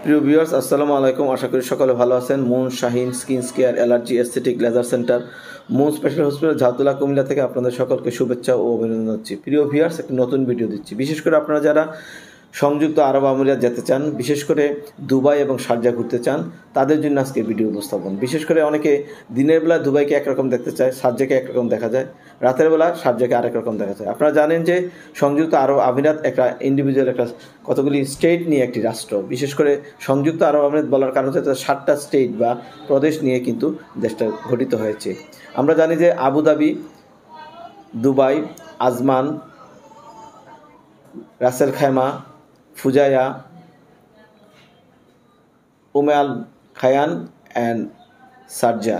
প্রিয় ভিউয়ার্স, আসসালামু আলাইকুম। আশা করি সকলে ভালো আছেন। Moon Shahin skin care allergy aesthetic laser centre, Moon special hospital, Jhautala, Comilla থেকে আপনাদের সকলকে শুভেচ্ছা ও অভিনন্দন জানাচ্ছি। প্রিয় ভিউয়ার্স, একটি নতুন ভিডিও দিচ্ছি। বিশেষ করে আপনারা যারা সংযুক্ত আরব আমিরাত যেতে চান, বিশেষ করে দুবাই এবং শারজা ঘুরতে চান, তাদের জন্য আজকে ভিডিও উপস্থাপন। বিশেষ করে অনেকে দিনের বেলা দুবাইকে একরকম দেখতে চায়, শারজাকে একরকম দেখা যায়, রাতের বেলা শারজাকে আরেক রকম দেখা যায়। আপনারা জানেন যে সংযুক্ত আরব আমিরাত একটা ইন্ডিভিজুয়াল, একটা কতগুলি স্টেট নিয়ে একটি রাষ্ট্র। বিশেষ করে সংযুক্ত আরব আমিরাত বলার কারণ হচ্ছে 7টা স্টেট বা প্রদেশ নিয়ে কিন্তু দেশটা গঠিত হয়েছে। আমরা জানি যে Abu Dhabi, Dubai, Ajman, Ras al Khaimah, Fujairah, আল খায়ান অ্যান্ড শারজা,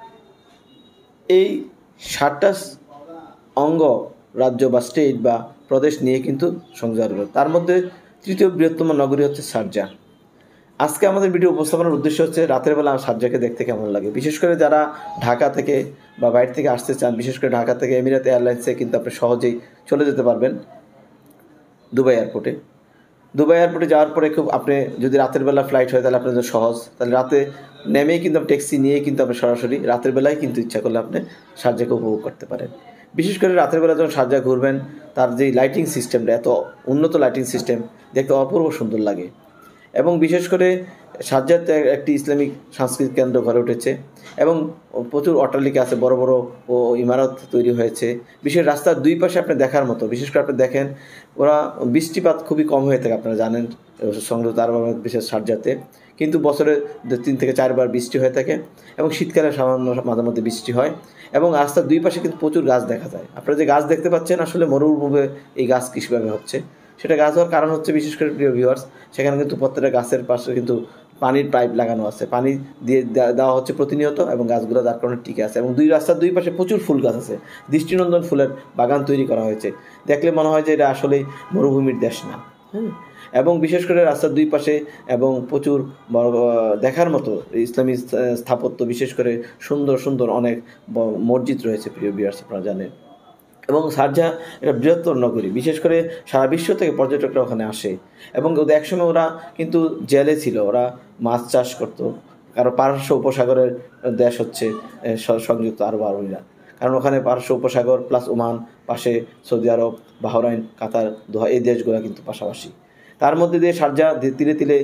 এই 7টা অঙ্গ রাজ্য বা স্টেট বা প্রদেশ নিয়ে কিন্তু সংযুক্ত আরব। তার মধ্যে তৃতীয় বৃহত্তম নগরী হচ্ছে শারজা। আজকে আমাদের ভিডিও উপস্থাপনের উদ্দেশ্য হচ্ছে রাতের বেলা শারজাকে দেখতে কেমন লাগে। বিশেষ করে যারা ঢাকা থেকে বা বাইরে থেকে আসতে চান, বিশেষ করে ঢাকা থেকে এমিরাত এয়ারলাইন্সে কিন্তু আপনি সহজেই চলে যেতে পারবেন দুবাই এয়ারপোর্টে। দুবাই এয়ারপোর্টে যাওয়ার পরে আপনি যদি রাতের বেলা ফ্লাইট হয় তাহলে আপনার জন্য সহজ। তাহলে রাতে নেমেই কিন্তু ট্যাক্সি নিয়েই কিন্তু আপনি সরাসরি রাতের বেলায় কিন্তু ইচ্ছা করলে আপনি শারজাকে উপভোগ করতে পারেন। বিশেষ করে রাতের বেলা যখন শারজা ঘুরবেন, তার যে লাইটিং সিস্টেমটা, এত উন্নত লাইটিং সিস্টেম, দেখতে অপূর্ব সুন্দর লাগে। এবং বিশেষ করে শারজাতে একটি ইসলামিক সাংস্কৃতিক কেন্দ্র গড়ে উঠেছে এবং প্রচুর অট্টালিকা আছে, বড় বড় ও ইমারত তৈরি হয়েছে। বিশেষ রাস্তার দুই পাশে আপনি দেখার মতো। বিশেষ করে আপনি দেখেন, ওরা বৃষ্টিপাত খুবই কম হয়ে থাকে, আপনারা জানেন সংযুক্ত আরব আমিরাত, বিশেষ শারজাতে কিন্তু বছরে 3 থেকে 4 বার বৃষ্টি হয়ে থাকে এবং শীতকালে সামান্য মাঝে মধ্যে বৃষ্টি হয়। এবং রাস্তার দুই পাশে কিন্তু প্রচুর গাছ দেখা যায়। আপনারা যে গাছ দেখতে পাচ্ছেন, আসলে মরুভূমিতে এই গাছ কৃষিভাবে হচ্ছে। সেটা গাছ হওয়ার কারণ হচ্ছে, বিশেষ করে প্রিয় ভিউয়ার্স, সেখানে কিন্তু প্রত্যেকটা গাছের পাশে কিন্তু পানির পাইপ লাগানো আছে, পানি দিয়ে দেওয়া হচ্ছে প্রতিনিয়ত, এবং গাছগুলো যার কারণে টিকে আছে। এবং রাস্তার দুই পাশে প্রচুর ফুল গাছ আছে, দৃষ্টিনন্দন ফুলের বাগান তৈরি করা হয়েছে। দেখলে মনে হয় যে এটা আসলেই মরুভূমির দেশ না। এবং বিশেষ করে রাস্তার দুই পাশে এবং প্রচুর বড় দেখার মতো ইসলামী স্থাপত্য, বিশেষ করে সুন্দর সুন্দর অনেক মসজিদ রয়েছে প্রিয় ভিউয়ার্স, আপনারা জানেন। এবং শারজা একটা বৃহত্তর নগরী, বিশেষ করে সারা বিশ্ব থেকে পর্যটকরা ওখানে আসে। এবং একসময় ওরা কিন্তু জেলে ছিল, ওরা মাছ চাষ করতো, কারণ পারস্য উপসাগরের দেশ হচ্ছে সংযুক্ত আরব আমিরাত। কারণ ওখানে পারস্য উপসাগর প্লাস ওমান, পাশে Saudi Arab, Bahrain, Qatar, Doha, এই দেশগুলো কিন্তু পাশাপাশি। তার মধ্যে দিয়ে শারজা ধীরে ধীরে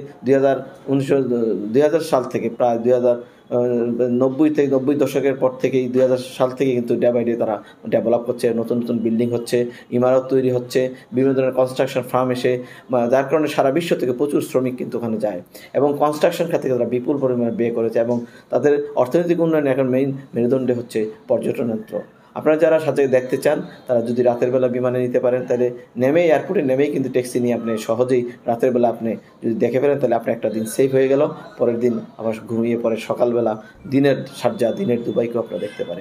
2000 সাল থেকে, প্রায় 90 দশকের পর থেকেই 2000 সাল থেকে কিন্তু ডে বাই ডে তারা ডেভেলপ করছে। নতুন নতুন বিল্ডিং হচ্ছে, ইমারত তৈরি হচ্ছে, বিভিন্ন ধরনের কনস্ট্রাকশন ফার্ম এসে, যার কারণে সারা বিশ্ব থেকে প্রচুর শ্রমিক কিন্তু ওখানে যায়। এবং কনস্ট্রাকশন খাতে তারা বিপুল পরিমাণে ব্যয় করেছে। এবং তাদের অর্থনৈতিক উন্নয়নে এখন মেরুদণ্ডে হচ্ছে পর্যটনত্র। আপনারা যারা সাথে দেখতে চান, তারা যদি রাতের বেলা বিমানে নিতে পারেন, তাহলে এয়ারপোর্টে নেমেই কিন্তু ট্যাক্সি নিয়ে আপনি সহজেই রাতের বেলা আপনি যদি দেখে ফেলেন, তাহলে আপনি একটা দিন সেভ হয়ে গেল। পরের দিন আবার ঘুমিয়ে পরে সকালবেলা দিনের শারজা, দিনের দুবাইকেও আপনারা দেখতে পারেন।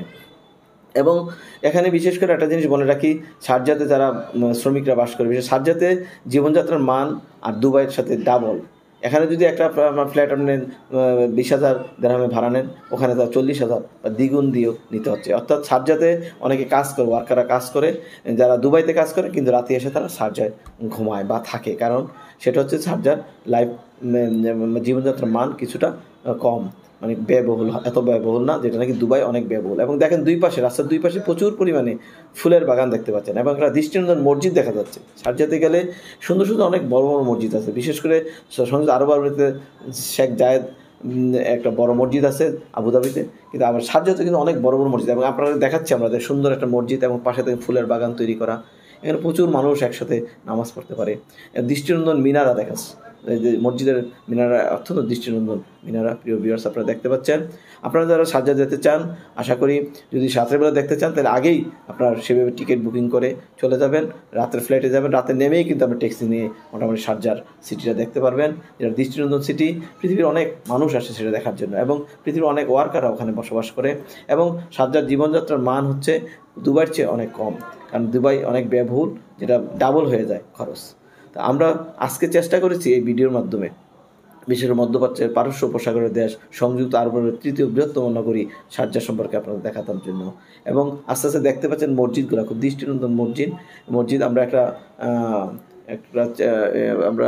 এবং এখানে বিশেষ করে একটা জিনিস বলে রাখি, শারজাতে যারা শ্রমিকরা বাস করে, বিশেষ শারজাতে জীবনযাত্রার মান আর দুবাইয়ের সাথে ডাবল। এখানে যদি একটা ফ্ল্যাট আপনি 20,000 দিরহামে ভাড়া নেন, ওখানে তার 40,000 বা দ্বিগুণ দিয়েও নিতে হচ্ছে। অর্থাৎ শারজাতে অনেকে কাজ করে, ওয়ার্কাররা কাজ করে, যারা দুবাইতে কাজ করে, কিন্তু রাতে এসে তারা শারজায় ঘুমায় বা থাকে। কারণ সেটা হচ্ছে শারজার লাইফ জীবনযাত্রার মান কিছুটা কম, মানে ব্যয়বহুল, এত ব্যয়বহুল না যেটা নাকি দুবাই অনেক ব্যয়বহুল। এবং দেখেন রাস্তার দুই পাশে প্রচুর পরিমাণে ফুলের বাগান দেখতে পাচ্ছেন এবং একটা দৃষ্টিনন্দন মসজিদ দেখা যাচ্ছে। শারজাতে গেলে সুন্দর সুন্দর অনেক বড় বড় মসজিদ আছে। বিশেষ করে সংযুক্ত আরব আমিরাতে শেখ জায়েদ একটা বড় মসজিদ আছে আবুধাবিতে, কিন্তু আবার শারজাতে কিন্তু অনেক বড় বড় মসজিদ। এবং আপনারা দেখাচ্ছি আমাদের সুন্দর একটা মসজিদ এবং পাশে থেকে ফুলের বাগান তৈরি করা। এখানে প্রচুর মানুষ একসাথে নামাজ পড়তে পারে। দৃষ্টিনন্দন মিনারা দেখাচ্ছে, যে মসজিদের মিনারা অত্যন্ত দৃষ্টিনন্দন মিনারা। প্রিয় ভিউয়ার্স, আপনারা দেখতে পাচ্ছেন। আপনারা যারা শারজা যেতে চান, আশা করি যদি রাতের বেলা দেখতে চান, তাহলে আগেই আপনারা সেভাবে টিকিট বুকিং করে চলে যাবেন, রাতের ফ্লাইটে যাবেন। রাতে নেমেই কিন্তু আপনি ট্যাক্সি নিয়ে মোটামুটি শারজার সিটিটা দেখতে পারবেন, যেটা দৃষ্টিনন্দন সিটি। পৃথিবীর অনেক মানুষ আসে সেটা দেখার জন্য, এবং পৃথিবীর অনেক ওয়ার্কাররা ওখানে বসবাস করে। এবং শারজার জীবনযাত্রার মান হচ্ছে দুবাইয়ের চেয়ে অনেক কম, কারণ দুবাই অনেক ব্যয়বহুল, যেটা ডাবল হয়ে যায় খরচ। তা আমরা আজকে চেষ্টা করেছি এই ভিডিওর মাধ্যমে বিশেষ করে মধ্যপ্রাচ্যের পারস্য উপসাগরের দেশ সংযুক্ত আরব আমিরাতের তৃতীয় বৃহত্তম নগরী শারজা সম্পর্কে আপনাদের দেখাতাম জন্য। এবং আস্তে আস্তে দেখতে পাচ্ছেন মসজিদগুলো খুব দৃষ্টিনন্দন মসজিদ। আমরা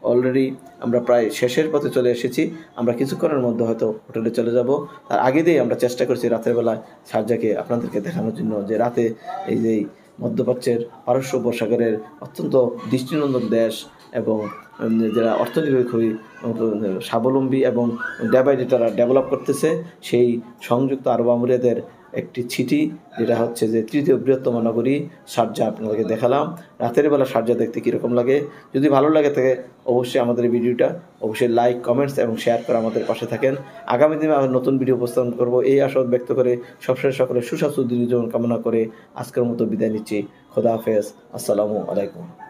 অলরেডি আমরা প্রায় শেষের পথে চলে এসেছি। আমরা কিছুক্ষণের মধ্যে হয়তো হোটেলে চলে যাব। তার আগে দিয়েই আমরা চেষ্টা করছি রাতের বেলায় শারজাহকে আপনাদেরকে দেখানোর জন্য, যে রাতে এই যে মধ্যপ্রাচ্যের পারস্য উপসাগরের অত্যন্ত দৃষ্টিনন্দন দেশ এবং যারা অর্থনৈতিকভাবে খুবই স্বাবলম্বী এবং ডে বাই ডে তারা ডেভেলপ করতেছে, সেই সংযুক্ত আরব আমিরাতের একটি সিটি, যেটা হচ্ছে যে তৃতীয় বৃহত্তম নগরী শারজাহ, আপনাদেরকে দেখালাম। রাতের বেলা শারজাহ দেখতে কীরকম লাগে, যদি ভালো লাগে থাকে অবশ্যই আমাদের এই ভিডিওটা অবশ্যই লাইক, কমেন্টস এবং শেয়ার করে আমাদের পাশে থাকেন। আগামী দিনে আমরা নতুন ভিডিও উপস্থাপন করব এই আশাবাদ ব্যক্ত করে সবশেষে সকলের সুস্বাস্থ্য দীর্ঘজীবন কামনা করে আজকের মতো বিদায় নিচ্ছি। খোদা হাফেজ। আসসালামু আলাইকুম।